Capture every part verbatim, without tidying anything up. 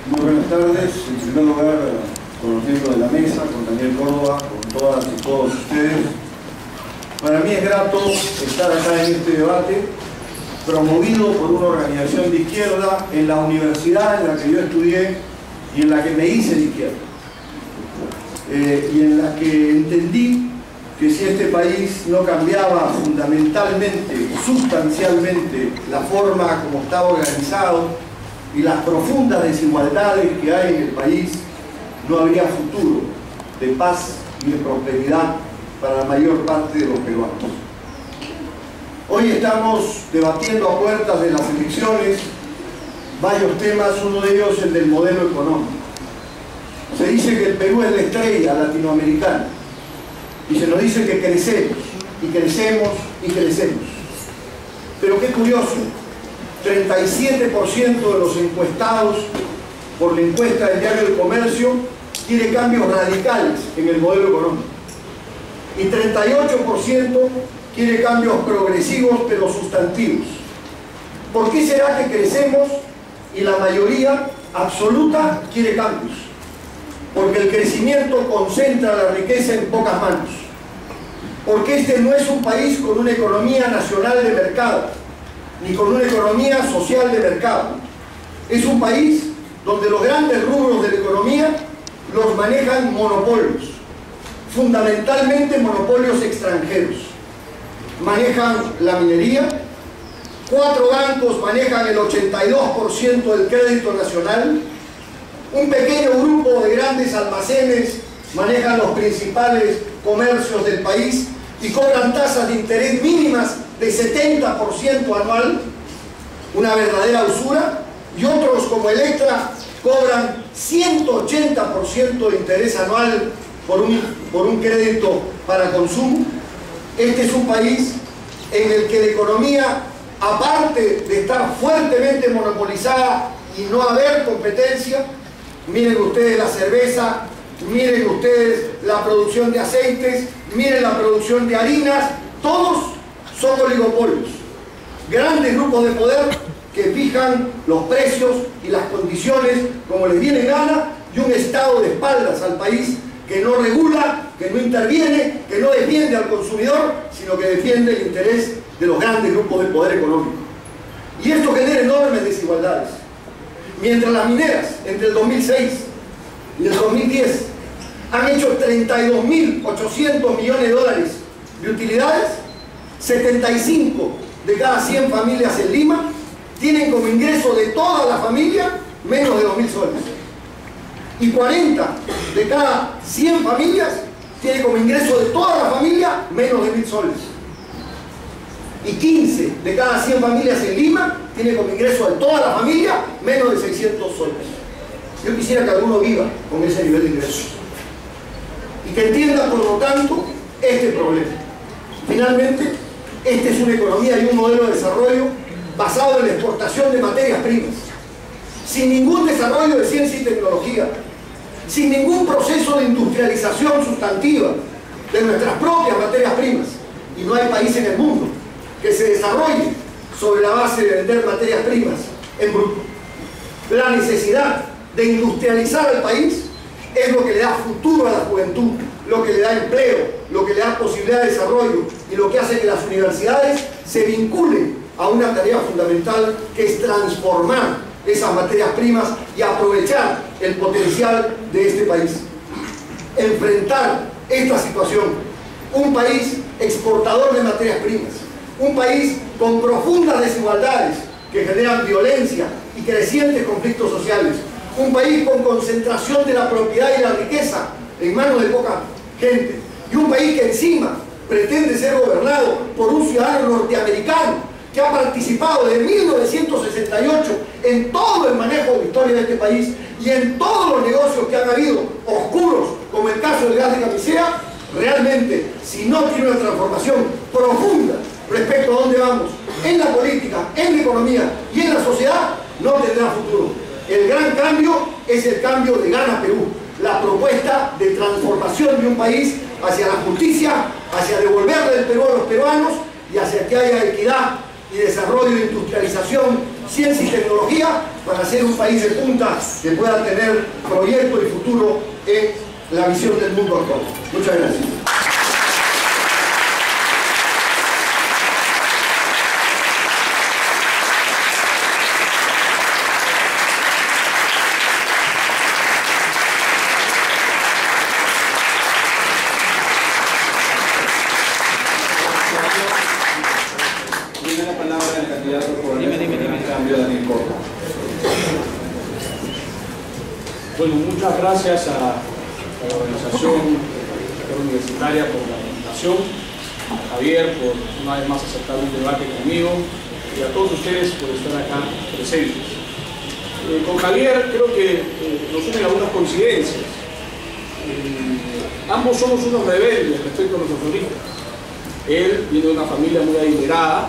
Muy buenas tardes. En primer lugar, con los miembros de la mesa, con Daniel Córdoba, con todas y todos ustedes. Para mí es grato estar acá en este debate, promovido por una organización de izquierda en la universidad en la que yo estudié y en la que me hice de izquierda. Eh, y en la que entendí que si este país no cambiaba fundamentalmente, sustancialmente, la forma como estaba organizado y las profundas desigualdades que hay en el país, no habría futuro de paz y de prosperidad para la mayor parte de los peruanos. Hoy estamos debatiendo a puertas de las elecciones varios temas, uno de ellos el del modelo económico. Se dice que el Perú es la estrella latinoamericana y se nos dice que crecemos, y crecemos, y crecemos. Pero qué curioso, treinta y siete por ciento de los encuestados por la encuesta del diario El Comercio quiere cambios radicales en el modelo económico. Y treinta y ocho por ciento quiere cambios progresivos pero sustantivos. ¿Por qué será que crecemos y la mayoría absoluta quiere cambios? Porque el crecimiento concentra la riqueza en pocas manos. Porque este no es un país con una economía nacional de mercado, ni con una economía social de mercado. Es un país donde los grandes rubros de la economía los manejan monopolios, fundamentalmente monopolios extranjeros. Manejan la minería, cuatro bancos manejan el ochenta y dos por ciento del crédito nacional, un pequeño grupo de grandes almacenes manejan los principales comercios del país y cobran tasas de interés mínimas de setenta por ciento anual, una verdadera usura, y otros como Electra cobran ciento ochenta por ciento de interés anual por un, por un crédito para consumo. Este es un país en el que la economía, aparte de estar fuertemente monopolizada y no haber competencia, miren ustedes la cerveza, miren ustedes la producción de aceites, miren la producción de harinas, todos son oligopolios. Grandes grupos de poder que fijan los precios y las condiciones como les viene gana, y un Estado de espaldas al país que no regula, que no interviene, que no defiende al consumidor, sino que defiende el interés de los grandes grupos de poder económico. Y esto genera enormes desigualdades. Mientras las mineras, entre el dos mil seis y el dos mil diez, han hecho treinta y dos mil ochocientos millones de dólares de utilidades, setenta y cinco de cada cien familias en Lima tienen como ingreso de toda la familia menos de dos mil soles. Y cuarenta de cada cien familias tienen como ingreso de toda la familia menos de mil soles. Y quince de cada cien familias en Lima tienen como ingreso de toda la familia menos de seiscientos soles. Yo quisiera que alguno viva con ese nivel de ingresos y que entienda, por lo tanto, este problema. Finalmente, esta es una economía y un modelo de desarrollo basado en la exportación de materias primas, sin ningún desarrollo de ciencia y tecnología, sin ningún proceso de industrialización sustantiva de nuestras propias materias primas. Y no hay país en el mundo que se desarrolle sobre la base de vender materias primas en bruto. La necesidad de industrializar al país es lo que le da futuro a la juventud, lo que le da empleo, lo que le da posibilidad de desarrollo y lo que hace que las universidades se vinculen a una tarea fundamental, que es transformar esas materias primas y aprovechar el potencial de este país. Enfrentar esta situación, un país exportador de materias primas, un país con profundas desigualdades que generan violencia y crecientes conflictos sociales, un país con concentración de la propiedad y la riqueza en manos de poca gente, y un país que encima pretende ser gobernado por un ciudadano norteamericano que ha participado desde mil novecientos sesenta y ocho en todo el manejo de la historia de este país y en todos los negocios que han habido oscuros, como el caso del gas de Camisea. Realmente, si no tiene una transformación profunda respecto a dónde vamos en la política, en la economía y en la sociedad, no tendrá futuro. El gran cambio es el cambio de Gana Perú, la propuesta de transformación de un país hacia la justicia, hacia devolverle el Perú a los peruanos y hacia que haya equidad y desarrollo, industrialización ciencia y tecnología para ser un país de punta que pueda tener proyecto y futuro en la visión del mundo actual. Muchas gracias. Bueno, muchas gracias a, a la organización universitaria por la invitación, a Javier por una vez más aceptar un debate conmigo y a todos ustedes por estar acá presentes. Eh, con Javier creo que eh, nos unen algunas coincidencias. Eh, ambos somos unos rebeldes respecto a nuestros orígenes. Él viene de una familia muy adinerada,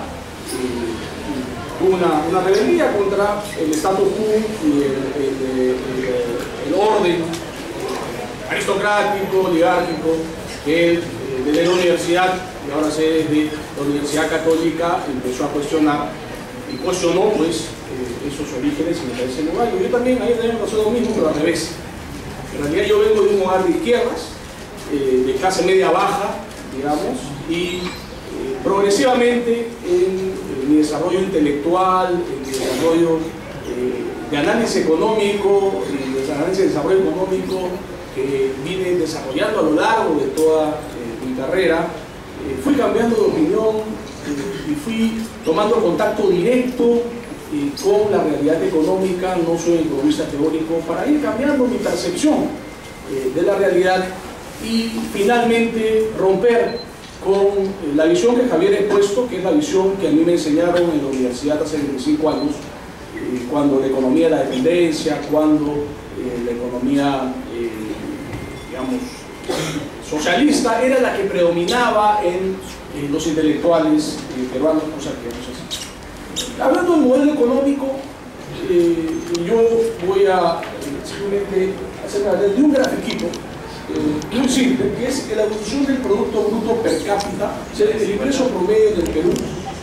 eh, una, una rebeldía contra el status quo y el, el, el, el, el orden aristocrático, oligárquico, que él eh, desde la universidad, y ahora sé desde la Universidad Católica, empezó a cuestionar y cuestionó pues eh, esos orígenes y me parece muy válido. Yo también, ahí también pasó lo mismo, pero al revés. En realidad yo vengo de un hogar de izquierdas, eh, de clase media baja, digamos, y eh, progresivamente en, en mi desarrollo intelectual, en mi desarrollo eh, de análisis económico, de análisis de desarrollo económico que vine desarrollando a lo largo de toda eh, mi carrera, eh, fui cambiando de opinión eh, y fui tomando contacto directo eh, con la realidad económica. No soy economista teórico, para ir cambiando mi percepción eh, de la realidad y finalmente romper con eh, la visión que Javier ha expuesto, que es la visión que a mí me enseñaron en la universidad hace veinticinco años, eh, cuando la economía de la dependencia, cuando eh, la economía eh, digamos, socialista era la que predominaba en eh, los intelectuales eh, peruanos, cosa que no sé si. Hablando del modelo económico, eh, yo voy a eh, simplemente hacerme de un grafiquito eh, muy simple, que es la evolución del Producto Bruto per cápita, o sea, el ingreso promedio del Perú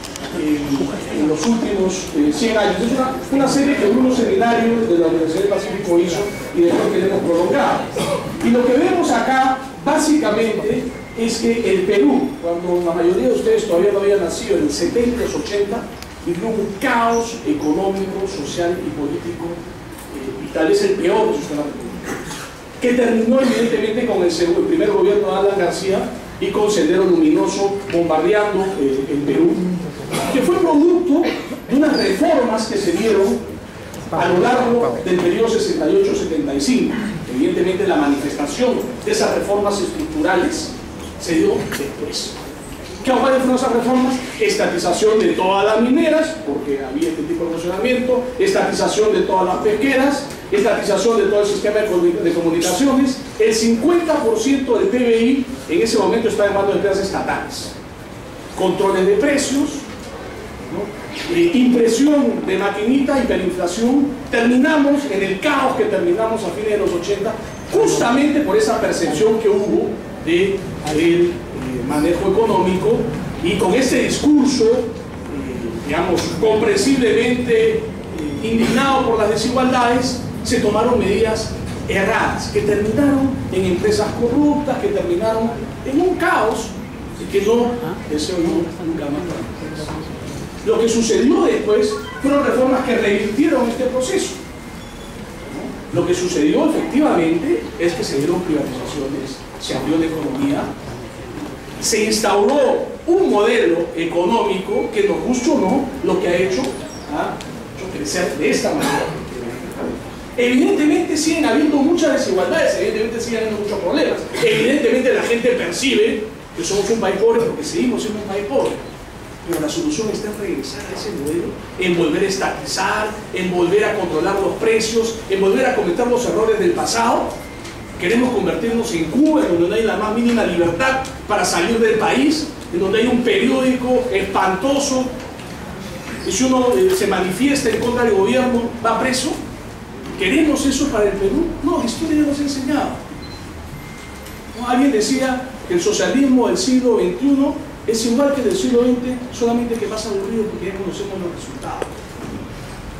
eh, en los últimos eh, cien años. Es una, una serie que Bruno Seminario de la Universidad del Pacífico hizo y después queremos prolongar. Y lo que vemos acá, básicamente, es que el Perú, cuando la mayoría de ustedes todavía no habían nacido, en el setenta, ochenta, vivió un caos económico, social y político, eh, y tal vez el peor de su sistema república, que terminó evidentemente con el, segundo, el primer gobierno de Alan García y con Sendero Luminoso bombardeando eh, el Perú, que fue producto de unas reformas que se dieron a lo largo del periodo sesenta y ocho setenta y cinco. Evidentemente la manifestación de esas reformas estructurales se dio después. ¿Qué fueron esas reformas? Estatización de todas las mineras, porque había este tipo de funcionamiento, estatización de todas las pesqueras, estatización de todo el sistema de comunicaciones. El cincuenta por ciento del P B I en ese momento estaba en manos de empresas estatales. Controles de precios, ¿no? eh, impresión de maquinita, hiperinflación. Terminamos en el caos que terminamos a fines de los ochenta, justamente por esa percepción que hubo de el eh, manejo económico, y con ese discurso, eh, digamos, comprensiblemente eh, indignado por las desigualdades, se tomaron medidas erradas que terminaron en empresas corruptas, que terminaron en un caos que no deseo yo nunca más para nosotros. Lo que sucedió después fueron reformas que revirtieron este proceso. Lo que sucedió efectivamente es que se dieron privatizaciones, se abrió la economía, se instauró un modelo económico que, nos guste o no, lo que ha hecho, ha hecho crecer de esta manera. Evidentemente siguen habiendo muchas desigualdades, evidentemente siguen habiendo muchos problemas, evidentemente la gente percibe que somos un país pobre porque seguimos siendo un país pobre, pero la solución está en regresar a ese modelo, en volver a estatizar, en volver a controlar los precios, en volver a cometer los errores del pasado. Queremos convertirnos en Cuba, en donde no hay la más mínima libertad para salir del país, en donde hay un periódico espantoso, y si uno eh, se manifiesta en contra del gobierno, va preso. ¿Queremos eso para el Perú? No, la historia ya nos ha enseñado. ¿No? Alguien decía que el socialismo del siglo veintiuno es igual que el del siglo veinte, solamente que más aburrido porque ya conocemos los resultados.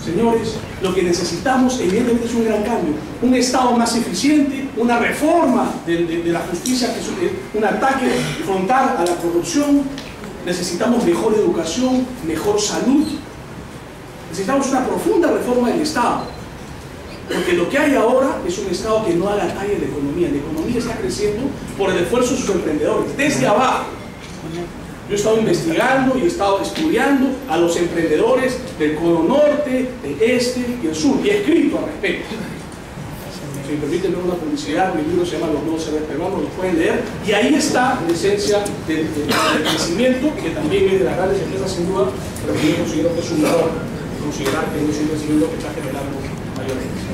Señores, lo que necesitamos evidentemente es un gran cambio, un Estado más eficiente, una reforma de, de, de la justicia, que es un ataque frontal a la corrupción. Necesitamos mejor educación, mejor salud. Necesitamos una profunda reforma del Estado, porque lo que hay ahora es un Estado que no da la talla de la economía. La economía está creciendo por el esfuerzo de sus emprendedores, desde abajo. Yo he estado investigando y he estado estudiando a los emprendedores del Cono Norte, del Este y del Sur, y he escrito al respecto. Si me permiten ver una publicidad, mi libro se llama Los Nuevos Héroes Peruanos, lo pueden leer, y ahí está la esencia del, del, del crecimiento, que también es de las grandes empresas sin duda, pero que yo considero que es un error considerar que no es un crecimiento que está generando mayores.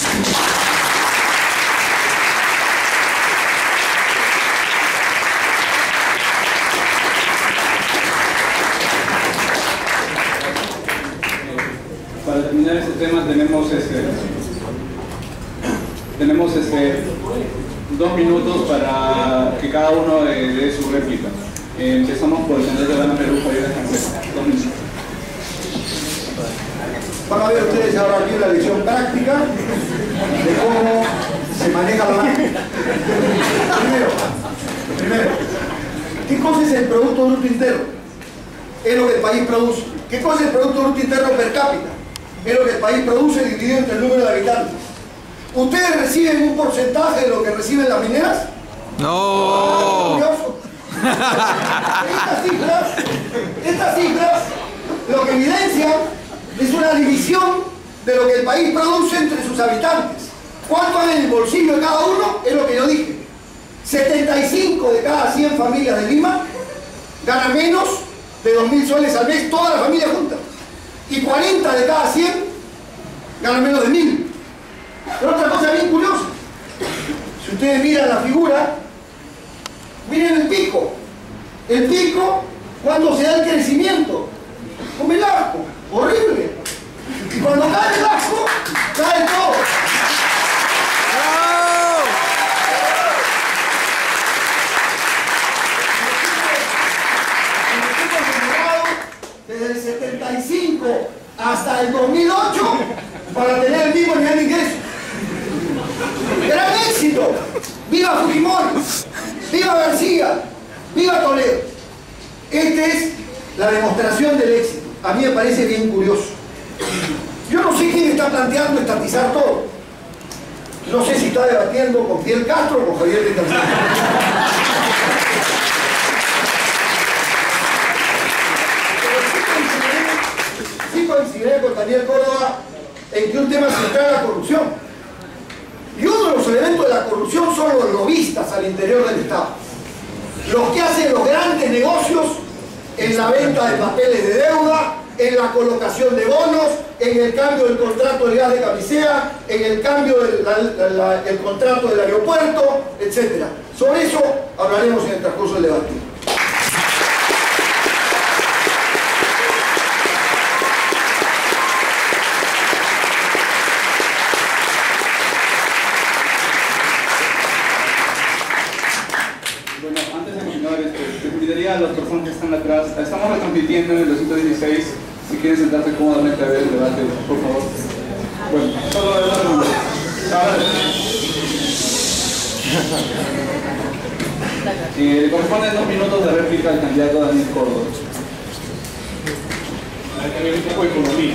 Para terminar este tema tenemos este tenemos este dos minutos para que cada uno dé, dé su réplica. Eh, empezamos por el candidato de Gana Perú, Javier Cancela. Dos minutos. Van a ver ustedes ahora aquí la lección práctica de cómo se maneja la máquina. Primero, primero, ¿qué cosa es el Producto Bruto Interno? Es lo que el país produce. ¿Qué cosa es el Producto Bruto Interno per cápita? Es lo que el país produce dividido entre el número de habitantes. ¿Ustedes reciben un porcentaje de lo que reciben las mineras? No. Estas cifras, estas cifras lo que evidencian es una división de lo que el país produce entre sus habitantes. ¿Cuánto hay en el bolsillo de cada uno? Es lo que yo dije. setenta y cinco de cada cien familias de Lima ganan menos de dos mil soles al mes, toda la familia junta. Y cuarenta de cada cien ganan menos de mil. Pero otra cosa bien curiosa, si ustedes miran la figura, miren el pico. El pico, cuando se da el crecimiento, como el asco, horrible. Y cuando cae el asco, cae todo. Desde el setenta y cinco hasta el dos mil ocho para tener el mismo nivel de ingreso. ¡Gran éxito! ¡Viva Fujimori! ¡Viva García! ¡Viva Toledo! Esta es la demostración del éxito. A mí me parece bien curioso. Yo no sé quién está planteando estatizar todo. No sé si está debatiendo con Fidel Castro o con Javier de Cancela. Sí coincidiré con Daniel Córdoba en que un tema central es la corrupción. Y uno de los elementos de la corrupción son los lobistas al interior del Estado. Los que hacen los grandes negocios en la venta de papeles de deuda, en la colocación de bonos, en el cambio del contrato de gas de camisea, en el cambio del la, la, la, el contrato del aeropuerto, etcétera. Sobre eso hablaremos en el transcurso del debate. A las personas que están atrás, estamos retransmitiendo en el doscientos dieciséis. Si quieren sentarse cómodamente a ver el debate, por favor. Bueno, solo de dos minutos. Eh, le corresponden dos minutos de réplica al candidato Daniel Córdoba. Hay que ver un poco de economía.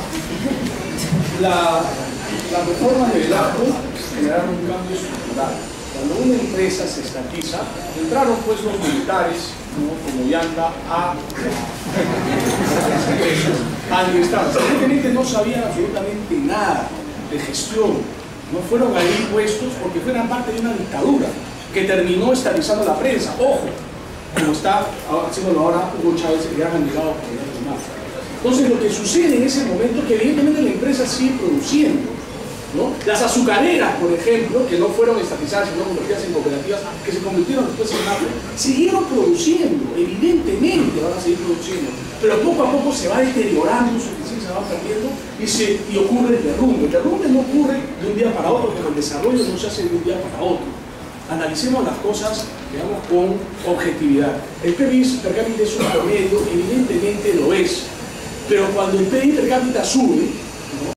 La, la reforma de Velasco generaron un cambio estructural. Cuando una empresa se estatiza, entraron pues los militares, ¿no?, como llanta a, a las empresas, a administrar. Evidentemente no sabían absolutamente nada de gestión, no fueron ahí puestos porque fueran parte de una dictadura que terminó estatizando la prensa. Ojo, como está haciéndolo ahora Hugo Chávez, el gran candidato por el demás. Entonces lo que sucede en ese momento es que evidentemente la empresa sigue produciendo, ¿no? Las azucareras, por ejemplo, que no fueron estatizadas, sino convertidas en cooperativas, que se convirtieron después en mafia, siguieron produciendo, evidentemente van a seguir produciendo, pero poco a poco se va deteriorando su eficiencia, se va perdiendo y, se, y ocurre el derrumbe. El derrumbe no ocurre de un día para otro, pero el desarrollo no se hace de un día para otro. Analicemos las cosas, digamos, con objetividad. El P I B per cápita es un promedio, evidentemente lo es, pero cuando el P I B per cápita sube,